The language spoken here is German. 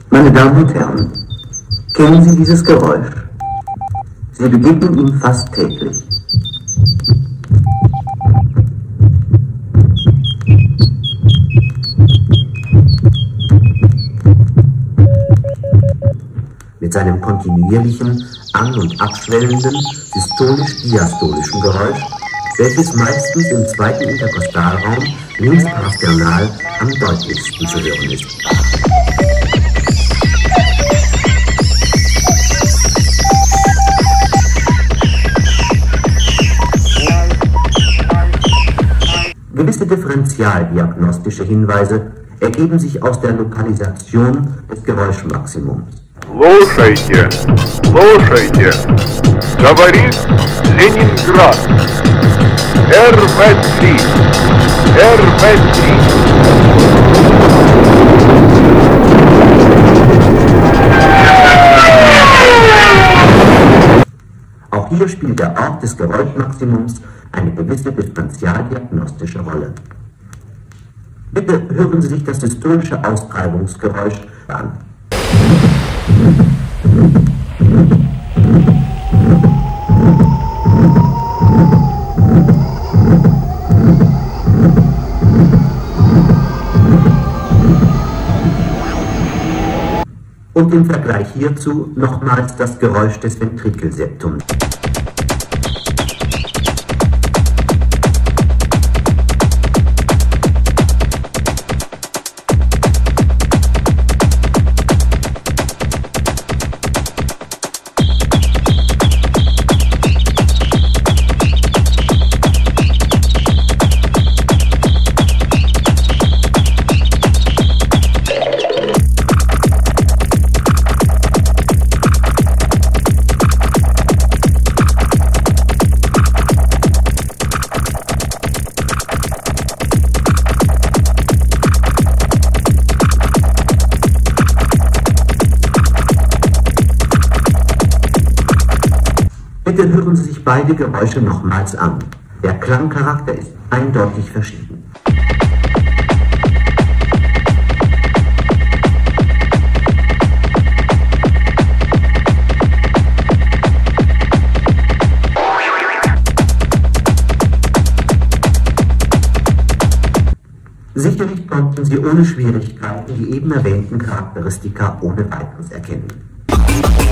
Meine Damen und Herren, kennen Sie dieses Geräusch? Sie begegnen ihm fast täglich. Mit seinem kontinuierlichen, an- und abschwellenden, systolisch-diastolischen Geräusch, welches meistens im zweiten Interkostalraum links parasternal am deutlichsten zu hören ist. Gewisse differentialdiagnostische Hinweise ergeben sich aus der Lokalisation des Geräuschmaximums. Слушайте, слушайте, говорит Ленинград, РВ-3, РВ-3. Auch hier spielt der Ort des Geräuschmaximums eine gewisse differentialdiagnostische Rolle. Bitte hören Sie sich das systolische Austreibungsgeräusch an. Und im Vergleich hierzu nochmals das Geräusch des Ventrikelseptums. Bitte hören Sie sich beide Geräusche nochmals an. Der Klangcharakter ist eindeutig verschieden. Sicherlich konnten Sie ohne Schwierigkeiten die eben erwähnten Charakteristika ohne weiteres erkennen.